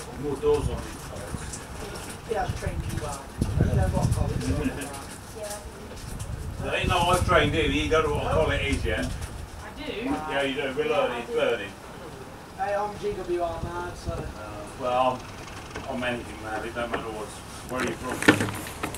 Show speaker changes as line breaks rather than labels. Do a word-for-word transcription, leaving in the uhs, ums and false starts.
More doors on these cars.
He has trained you well. You know what college is all about.
There ain't no I've trained him, you don't know what colour it is yet.
I do.
Yeah, you do, we're learning, it's burning.
Hey, I'm G W R mad, so...
Uh, well, I'm, I'm anything mad, it don't matter what's, where are you from?